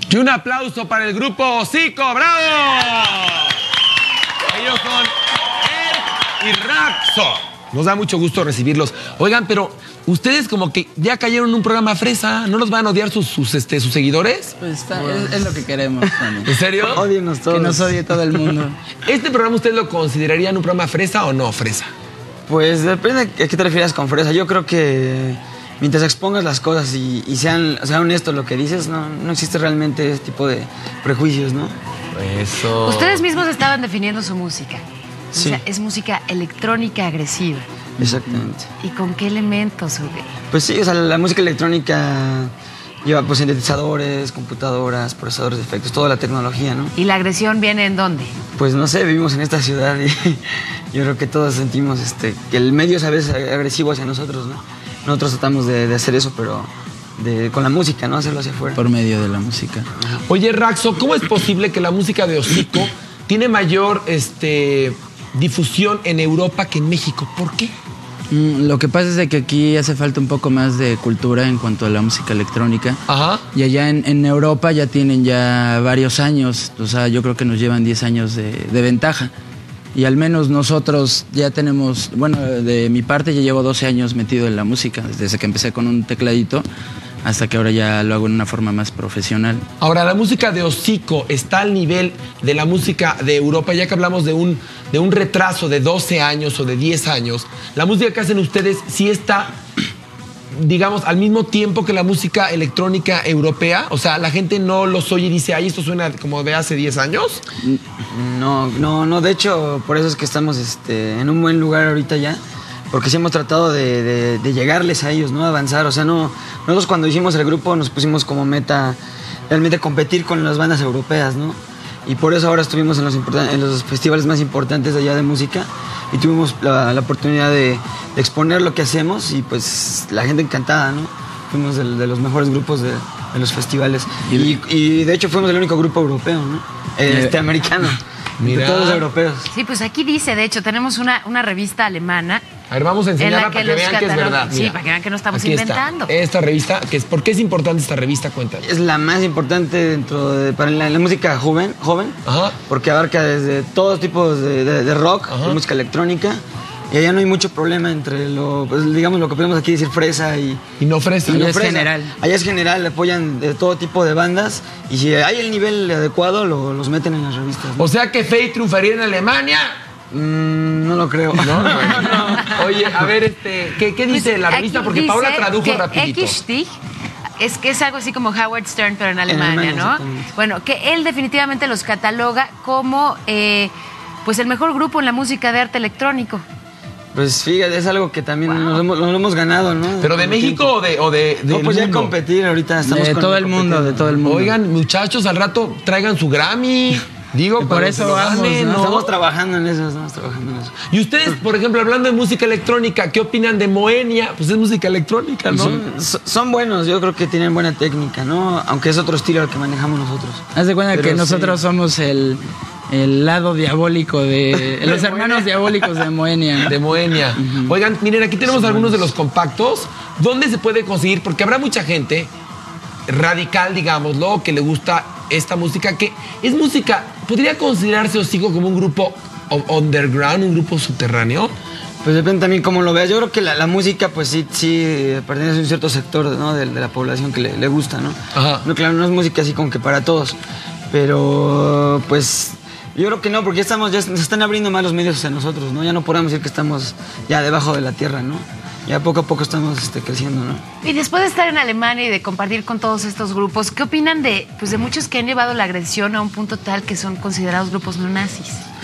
Y un aplauso para el grupo Hocico, ¡bravo! Ellos son Erk y Raxo. Nos da mucho gusto recibirlos. Oigan, pero ustedes como que ya cayeron en un programa fresa, ¿no los van a odiar sus seguidores? Pues es lo que queremos, Juan. ¿En serio? Ódienos todos. Que nos odie todo el mundo. ¿Este programa ustedes lo considerarían un programa fresa o no fresa? Pues depende a qué te refieras con fresa. Yo creo que mientras expongas las cosas y sea honesto lo que dices, no existe realmente ese tipo de prejuicios, ¿no? Eso. Ustedes mismos estaban definiendo su música. Sí. O sea, es música electrónica agresiva. Exactamente. ¿Y con qué elementos? Pues sí, o sea, la música electrónica lleva pues sintetizadores, computadoras, procesadores de efectos, toda la tecnología, ¿no? ¿Y la agresión viene en dónde? Pues no sé, vivimos en esta ciudad y yo creo que todos sentimos que el medio es a veces agresivo hacia nosotros, ¿no? Nosotros tratamos de hacer eso, pero con la música, ¿no? Hacerlo hacia afuera. Por medio de la música. Oye, Raxo, ¿cómo es posible que la música de Hocico tiene mayor difusión en Europa que en México? ¿Por qué? Lo que pasa es de que aquí hace falta un poco más de cultura en cuanto a la música electrónica. Ajá. Y allá en Europa ya tienen ya varios años, o sea, yo creo que nos llevan 10 años de ventaja. Y al menos nosotros ya tenemos, bueno, de mi parte ya llevo 12 años metido en la música, desde que empecé con un tecladito hasta que ahora ya lo hago en una forma más profesional. Ahora, la música de Hocico está al nivel de la música de Europa, ya que hablamos de un retraso de 12 años o de 10 años. La música que hacen ustedes sí está, digamos, al mismo tiempo que la música electrónica europea. O sea, la gente no los oye y dice, ay, esto suena como de hace 10 años. No, de hecho, por eso es que estamos en un buen lugar ahorita ya. Porque sí hemos tratado de llegarles a ellos, ¿no? Avanzar, o sea, nosotros cuando hicimos el grupo nos pusimos como meta realmente competir con las bandas europeas, ¿no? Y por eso ahora estuvimos en los festivales más importantes de allá de música y tuvimos la oportunidad de exponer lo que hacemos y pues la gente encantada, ¿no? Fuimos de los mejores grupos de los festivales y de hecho fuimos el único grupo europeo, ¿no? Americano. Mira. De todos los europeos. Sí, pues aquí dice, de hecho, tenemos una revista alemana. A ver, vamos a enseñarla para que vean que es verdad. Sí, Mira, para que vean que no estamos aquí inventando. Está. Esta revista, ¿por qué es importante esta revista? Cuéntame. Es la más importante para la música joven, Ajá. porque abarca desde todos tipos de rock, de música electrónica, y allá no hay mucho problema entre digamos lo que podemos aquí decir fresa y no fresa. Allá es general. Allá es general, apoyan de todo tipo de bandas, y si hay el nivel adecuado, los meten en las revistas, ¿no? O sea que Fey triunfaría en Alemania. No lo creo. No. Oye, a ver, ¿qué dice la revista? Porque Paula tradujo rapidito. X-Stich es que es algo así como Howard Stern, pero en Alemania, ¿no? Bueno, que él definitivamente los cataloga como pues el mejor grupo en la música de arte electrónico. Pues fíjate, es algo que también nos lo hemos ganado, ¿no? ¿Pero de México o de no, pues ya competir, ahorita estamos de todo el mundo, de todo el mundo. Oigan, muchachos, al rato traigan su Grammy. Digo, por eso vamos, ¿no? Estamos trabajando en eso, Y ustedes, por ejemplo, hablando de música electrónica, ¿qué opinan de Moenia? Pues es música electrónica, ¿no? Son buenos, yo creo que tienen buena técnica, ¿no? Aunque es otro estilo al que manejamos nosotros. Haz de cuenta que nosotros somos el lado diabólico de los hermanos diabólicos de Moenia. De Moenia. Oigan, miren, aquí tenemos algunos de los compactos. ¿Dónde se puede conseguir? Porque habrá mucha gente radical, digámoslo, que le gusta esta música, que es música, ¿podría considerarse Hocico como un grupo underground, un grupo subterráneo? Pues depende también cómo lo veas. Yo creo que la música, pues sí pertenece a un cierto sector, ¿no? de la población que le gusta, ¿no? Ajá. No, claro, no es música así como que para todos, pero pues yo creo que no, porque ya se están abriendo más los medios hacia nosotros, ¿no? Ya no podemos decir que estamos ya debajo de la tierra, ¿no? Ya poco a poco estamos creciendo, ¿no? Y después de estar en Alemania y de compartir con todos estos grupos, ¿qué opinan de muchos que han llevado la agresión a un punto tal que son considerados grupos no nazis?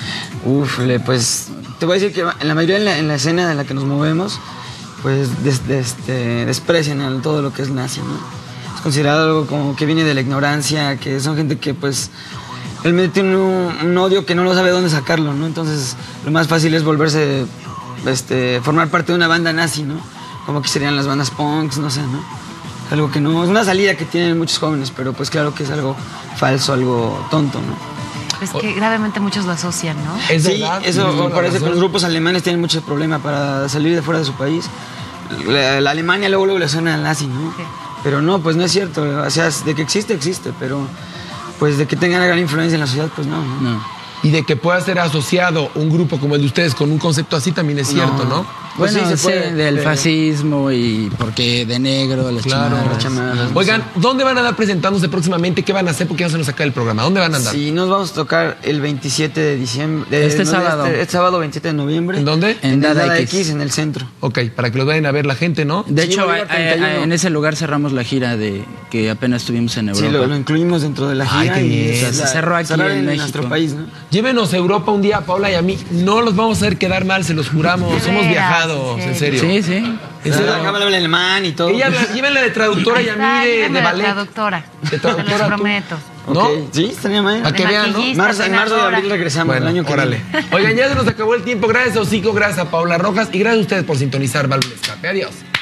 Pues te voy a decir que en la mayoría en la escena en la que nos movemos, pues desprecian todo lo que es nazi, ¿no? Es considerado algo como que viene de la ignorancia, que son gente que pues realmente tiene un odio que no lo sabe dónde sacarlo, ¿no? Entonces lo más fácil es volverse formar parte de una banda nazi, ¿no? Como que serían las bandas punks, no sé, ¿no? Algo que no, es una salida que tienen muchos jóvenes, pero pues claro que es algo falso, algo tonto, ¿no? Es que gravemente muchos lo asocian, ¿no? Sí, eso parece que los grupos alemanes tienen mucho problema para salir de fuera de su país. La Alemania luego le suena al nazi, ¿no? Sí. Pero no, pues no es cierto, o sea, de que existe, pero pues de que tengan una gran influencia en la sociedad, pues no. No. Y de que pueda ser asociado un grupo como el de ustedes con un concepto así también es cierto, ¿no? Pues Bueno, sí, se puede, del pero- fascismo y porque de negro, las Claro. chamarras. Oigan, ¿dónde van a andar presentándose próximamente? ¿Qué van a hacer? Porque ya se nos acaba el programa. ¿Dónde van a andar? Sí, nos vamos a tocar el 27 de diciembre. Este sábado. Este sábado 27 de noviembre. ¿En dónde? En En Dada Dada X. X, en el centro. Ok, para que los vayan a ver la gente, ¿no? De Sí, hecho, Bolívar 31. en ese lugar cerramos la gira de que apenas estuvimos en Europa. Sí, lo incluimos dentro de la Ay, gira. qué bien. y Se cerró aquí cerrar en México. nuestro país, ¿no? Llévenos a Europa un día, Paula y a mí. No los vamos a hacer quedar mal, se los juramos. De Somos veras, viajados, en en serio. Sí, sí. ¿En serio? Habla alemán y todo. Llévenla de traductora y a mí de ballet. traductora. De traductora, Te los tú. prometo. ¿No? Ok, sí, estaría mal. Para que vean, ¿no? En marzo y abril regresamos Bueno, el año que órale. viene. Oigan, ya se nos acabó el tiempo. Gracias a Hocico, gracias a Paula Rojas y gracias a ustedes por sintonizar Válvula Escape. Adiós.